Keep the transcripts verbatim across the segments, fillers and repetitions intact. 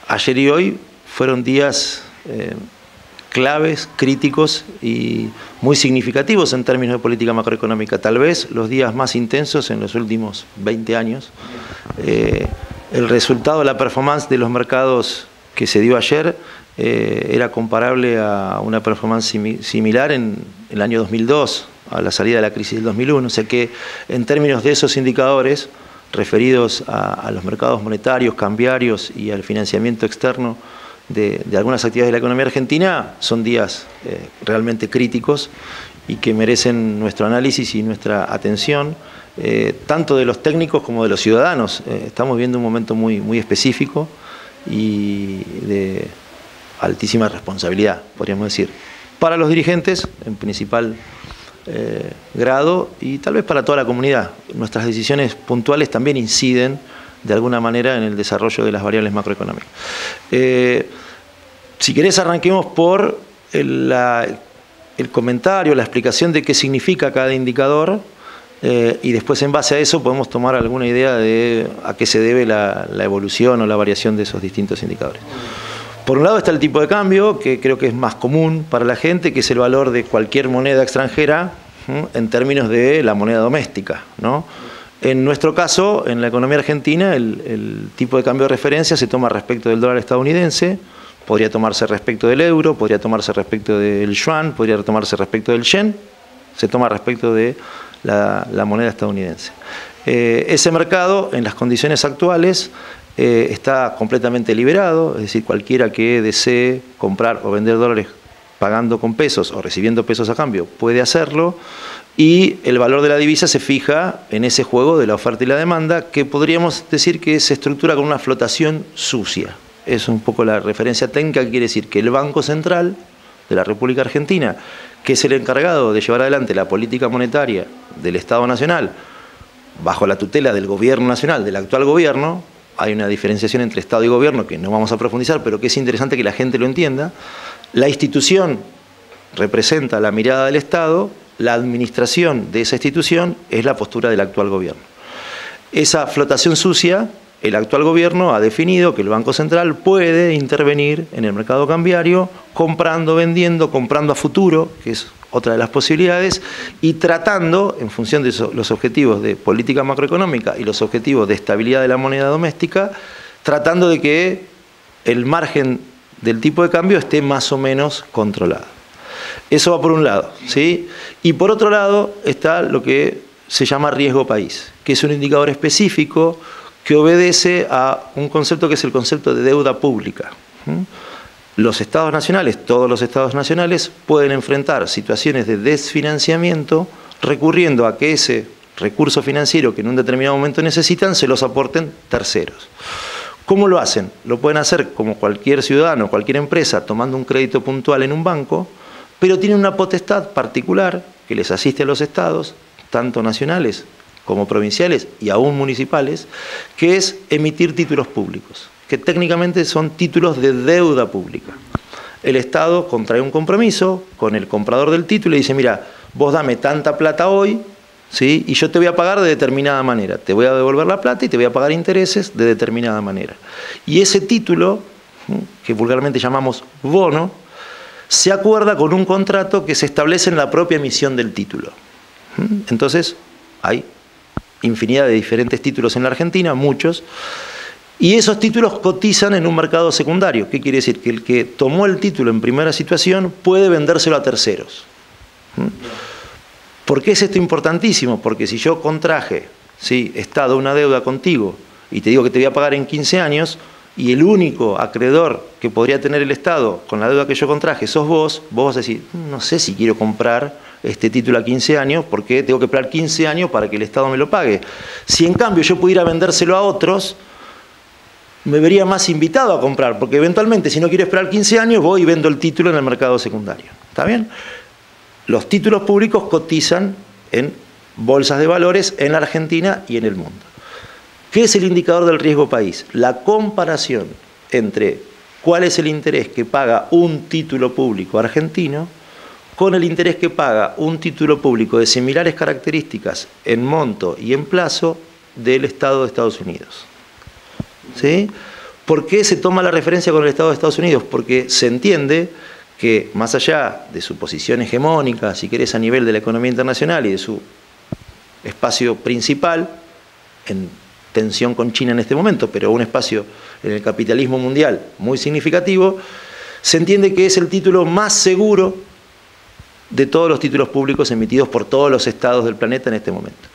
ayer y hoy fueron días eh, claves, críticos y muy significativos en términos de política macroeconómica. Tal vez los días más intensos en los últimos veinte años. Eh, el resultado de la performance de los mercados que se dio ayer eh, era comparable a una performance simi similar en, en el año dos mil dos, a la salida de la crisis del dos mil uno. O sea que en términos de esos indicadores referidos a, a los mercados monetarios, cambiarios y al financiamiento externo de, de algunas actividades de la economía argentina, son días eh, realmente críticos y que merecen nuestro análisis y nuestra atención, eh, tanto de los técnicos como de los ciudadanos. Eh, estamos viendo un momento muy, muy específico y de altísima responsabilidad, podríamos decir, para los dirigentes en principal eh, grado y tal vez para toda la comunidad. Nuestras decisiones puntuales también inciden de alguna manera en el desarrollo de las variables macroeconómicas. Eh, si querés arranquemos por el, la, el comentario, la explicación de qué significa cada indicador eh, y después en base a eso podemos tomar alguna idea de a qué se debe la, la evolución o la variación de esos distintos indicadores. Por un lado está el tipo de cambio, que creo que es más común para la gente, que es el valor de cualquier moneda extranjera ¿sí? en términos de la moneda doméstica, ¿no? En nuestro caso, en la economía argentina, el, el tipo de cambio de referencia se toma respecto del dólar estadounidense, podría tomarse respecto del euro, podría tomarse respecto del yuan, podría tomarse respecto del yen, se toma respecto de la, la moneda estadounidense. Eh, ese mercado, en las condiciones actuales, eh, está completamente liberado, es decir, cualquiera que desee comprar o vender dólares pagando con pesos o recibiendo pesos a cambio puede hacerlo. Y el valor de la divisa se fija en ese juego de la oferta y la demanda, que podríamos decir que se estructura con una flotación sucia. Es un poco la referencia técnica, que quiere decir que el Banco Central de la República Argentina, que es el encargado de llevar adelante la política monetaria del Estado Nacional, bajo la tutela del Gobierno Nacional, del actual Gobierno, hay una diferenciación entre Estado y Gobierno que no vamos a profundizar, pero que es interesante que la gente lo entienda. La institución representa la mirada del Estado, la administración de esa institución es la postura del actual gobierno. Esa flotación sucia, el actual gobierno ha definido que el Banco Central puede intervenir en el mercado cambiario, comprando, vendiendo, comprando a futuro, que es otra de las posibilidades, y tratando, en función de los objetivos de política macroeconómica y los objetivos de estabilidad de la moneda doméstica, tratando de que el margen del tipo de cambio esté más o menos controlado. Eso va por un lado, ¿sí? Y por otro lado está lo que se llama riesgo país, que es un indicador específico que obedece a un concepto que es el concepto de deuda pública. Los estados nacionales, todos los estados nacionales, pueden enfrentar situaciones de desfinanciamiento recurriendo a que ese recurso financiero que en un determinado momento necesitan se los aporten terceros. ¿Cómo lo hacen? Lo pueden hacer como cualquier ciudadano, cualquier empresa, tomando un crédito puntual en un banco, pero tienen una potestad particular que les asiste a los estados, tanto nacionales como provinciales y aún municipales, que es emitir títulos públicos, que técnicamente son títulos de deuda pública. El Estado contrae un compromiso con el comprador del título y dice, mira, vos dame tanta plata hoy, ¿sí? Y yo te voy a pagar de determinada manera, te voy a devolver la plata y te voy a pagar intereses de determinada manera. Y ese título, que vulgarmente llamamos bono, se acuerda con un contrato que se establece en la propia emisión del título. Entonces, hay infinidad de diferentes títulos en la Argentina, muchos, y esos títulos cotizan en un mercado secundario. ¿Qué quiere decir? Que el que tomó el título en primera situación puede vendérselo a terceros. ¿Por qué es esto importantísimo? Porque si yo contraje, ¿sí? Estado, una deuda contigo, y te digo que te voy a pagar en quince años, y el único acreedor que podría tener el Estado con la deuda que yo contraje sos vos, vos vas a decir, no sé si quiero comprar este título a quince años porque tengo que esperar quince años para que el Estado me lo pague. Si en cambio yo pudiera vendérselo a otros, me vería más invitado a comprar, porque eventualmente si no quiero esperar quince años voy y vendo el título en el mercado secundario. ¿Está bien? Los títulos públicos cotizan en bolsas de valores en la Argentina y en el mundo. ¿Qué es el indicador del riesgo país? La comparación entre cuál es el interés que paga un título público argentino con el interés que paga un título público de similares características en monto y en plazo del Estado de Estados Unidos. ¿Sí? ¿Por qué se toma la referencia con el Estado de Estados Unidos? Porque se entiende que más allá de su posición hegemónica, si querés, a nivel de la economía internacional y de su espacio principal, en tensión con China en este momento, pero un espacio en el capitalismo mundial muy significativo, se entiende que es el título más seguro de todos los títulos públicos emitidos por todos los estados del planeta en este momento.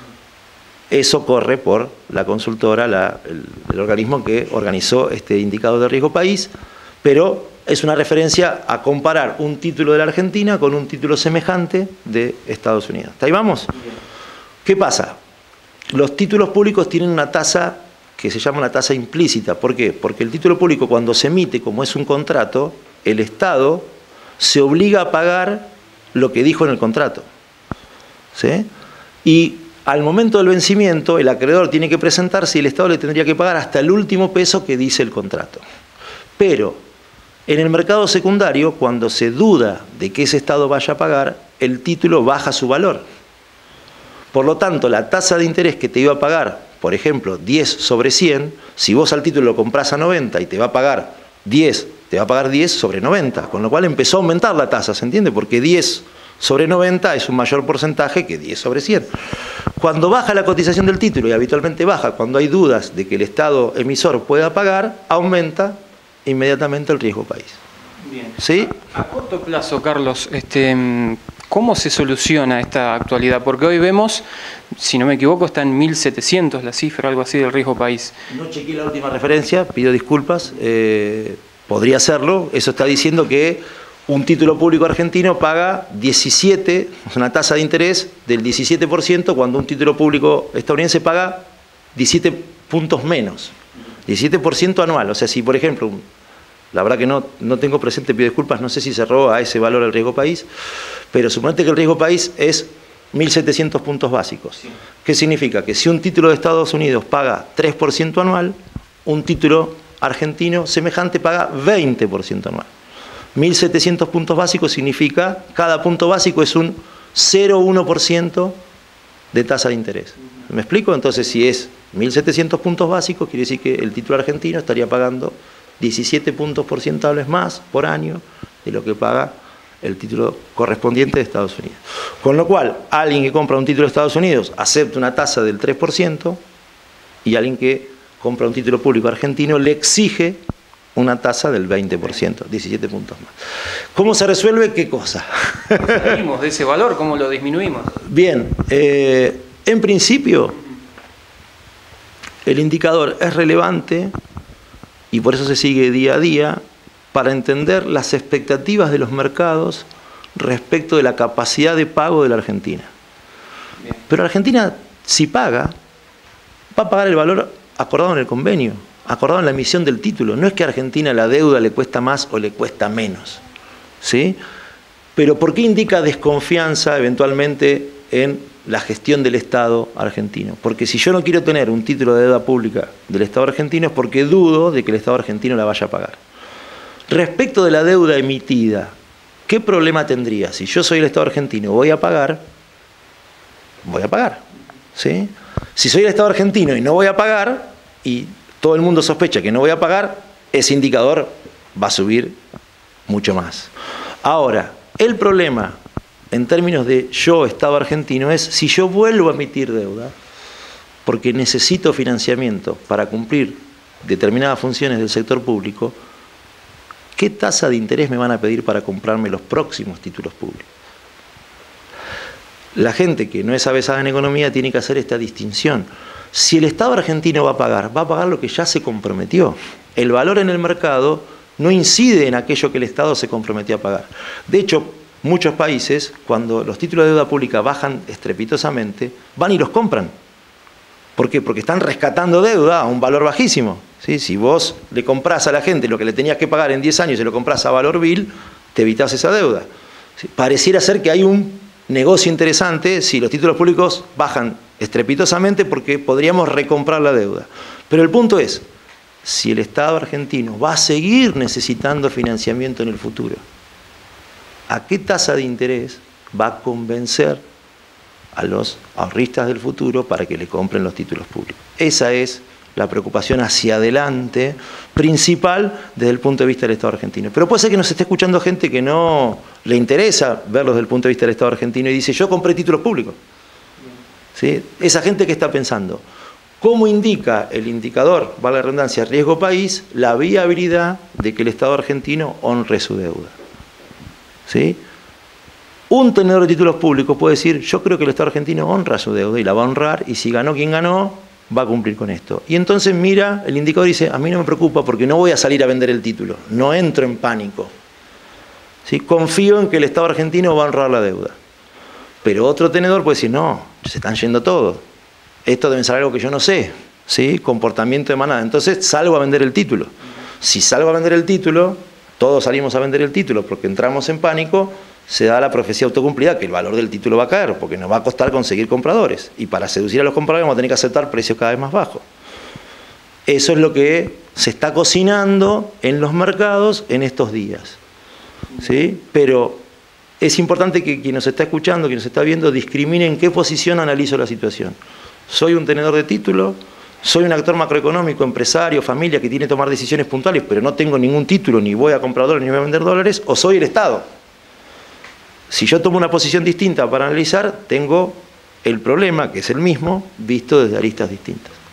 Eso corre por la consultora, la, el, el organismo que organizó este indicador de riesgo país, pero es una referencia a comparar un título de la Argentina con un título semejante de Estados Unidos. ¿Hasta ahí vamos? ¿Qué pasa? Los títulos públicos tienen una tasa que se llama una tasa implícita. ¿Por qué? Porque el título público, cuando se emite como es un contrato, el Estado se obliga a pagar lo que dijo en el contrato. ¿Sí? Y al momento del vencimiento, el acreedor tiene que presentarse y el Estado le tendría que pagar hasta el último peso que dice el contrato. Pero en el mercado secundario, cuando se duda de que ese Estado vaya a pagar, el título baja su valor. Por lo tanto, la tasa de interés que te iba a pagar, por ejemplo, diez sobre cien, si vos al título lo comprás a noventa y te va a pagar diez, te va a pagar diez sobre noventa, con lo cual empezó a aumentar la tasa, ¿se entiende? Porque diez sobre noventa es un mayor porcentaje que diez sobre cien. Cuando baja la cotización del título, y habitualmente baja cuando hay dudas de que el Estado emisor pueda pagar, aumenta inmediatamente el riesgo país. Bien. ¿Sí? A, a corto plazo, Carlos, este, ¿cómo se soluciona esta actualidad? Porque hoy vemos, si no me equivoco, está en mil setecientos la cifra, algo así del riesgo país. No chequeé la última referencia, pido disculpas, eh, podría hacerlo. Eso está diciendo que un título público argentino paga diecisiete, una tasa de interés del diecisiete por ciento, cuando un título público estadounidense paga diecisiete puntos menos, diecisiete por ciento anual. O sea, si por ejemplo, la verdad que no, no tengo presente, pido disculpas, no sé si cerró a ese valor el riesgo país, pero suponete que el riesgo país es mil setecientos puntos básicos. Sí. ¿Qué significa? Que si un título de Estados Unidos paga tres por ciento anual, un título argentino semejante paga veinte por ciento anual. mil setecientos puntos básicos significa, cada punto básico es un cero coma uno por ciento de tasa de interés. ¿Me explico? Entonces, si es mil setecientos puntos básicos, quiere decir que el título argentino estaría pagando diecisiete puntos porcentuales más por año de lo que paga el título correspondiente de Estados Unidos. Con lo cual, alguien que compra un título de Estados Unidos acepta una tasa del tres por ciento y alguien que compra un título público argentino le exige una tasa del veinte por ciento, diecisiete puntos más. ¿Cómo se resuelve qué cosa? ¿Salimos de ese valor? ¿Cómo lo disminuimos? Bien, eh, en principio, el indicador es relevante y por eso se sigue día a día para entender las expectativas de los mercados respecto de la capacidad de pago de la Argentina. Bien. Pero la Argentina, si paga, va a pagar el valor acordado en el convenio, acordado en la emisión del título. No es que a Argentina la deuda le cuesta más o le cuesta menos, ¿sí? Pero ¿por qué indica desconfianza eventualmente en la gestión del Estado argentino? Porque si yo no quiero tener un título de deuda pública del Estado argentino es porque dudo de que el Estado argentino la vaya a pagar. Respecto de la deuda emitida, ¿qué problema tendría? Si yo soy el Estado argentino, voy a pagar, voy a pagar, ¿sí? Si soy el Estado argentino y no voy a pagar, y todo el mundo sospecha que no voy a pagar, ese indicador va a subir mucho más. Ahora, el problema en términos de yo, Estado argentino, es si yo vuelvo a emitir deuda, porque necesito financiamiento para cumplir determinadas funciones del sector público, ¿qué tasa de interés me van a pedir para comprarme los próximos títulos públicos? La gente que no es avesada en economía tiene que hacer esta distinción. Si el Estado argentino va a pagar, va a pagar lo que ya se comprometió. El valor en el mercado no incide en aquello que el Estado se comprometió a pagar. De hecho, muchos países, cuando los títulos de deuda pública bajan estrepitosamente, van y los compran. ¿Por qué? Porque están rescatando deuda a un valor bajísimo. ¿Sí? Si vos le comprás a la gente lo que le tenías que pagar en diez años y lo comprás a valor vil, te evitás esa deuda. ¿Sí? Pareciera ser que hay un negocio interesante si los títulos públicos bajan estrepitosamente porque podríamos recomprar la deuda. Pero el punto es, si el Estado argentino va a seguir necesitando financiamiento en el futuro, ¿a qué tasa de interés va a convencer a los ahorristas del futuro para que le compren los títulos públicos? Esa es la preocupación hacia adelante principal desde el punto de vista del Estado argentino. Pero puede ser que nos esté escuchando gente que no le interesa verlo desde el punto de vista del Estado argentino y dice, yo compré títulos públicos. ¿Sí? Esa gente que está pensando, ¿cómo indica el indicador, vale la redundancia, riesgo país, la viabilidad de que el Estado argentino honre su deuda? ¿Sí? Un tenedor de títulos públicos puede decir, yo creo que el Estado argentino honra su deuda y la va a honrar, y si ganó quien ganó, va a cumplir con esto. Y entonces mira, el indicador dice, a mí no me preocupa porque no voy a salir a vender el título, no entro en pánico. ¿Sí? Confío en que el Estado argentino va a honrar la deuda. Pero otro tenedor puede decir, no, se están yendo todos. Esto debe ser algo que yo no sé. ¿Sí? Comportamiento de manada. Entonces salgo a vender el título. Si salgo a vender el título, todos salimos a vender el título porque entramos en pánico, se da la profecía autocumplida que el valor del título va a caer porque nos va a costar conseguir compradores. Y para seducir a los compradores vamos a tener que aceptar precios cada vez más bajos. Eso es lo que se está cocinando en los mercados en estos días. ¿Sí? Pero es importante que quien nos está escuchando, quien nos está viendo, discrimine en qué posición analizo la situación. ¿Soy un tenedor de título? ¿Soy un actor macroeconómico, empresario, familia que tiene que tomar decisiones puntuales, pero no tengo ningún título, ni voy a comprar dólares, ni voy a vender dólares? ¿O soy el Estado? Si yo tomo una posición distinta para analizar, tengo el problema, que es el mismo, visto desde aristas distintas.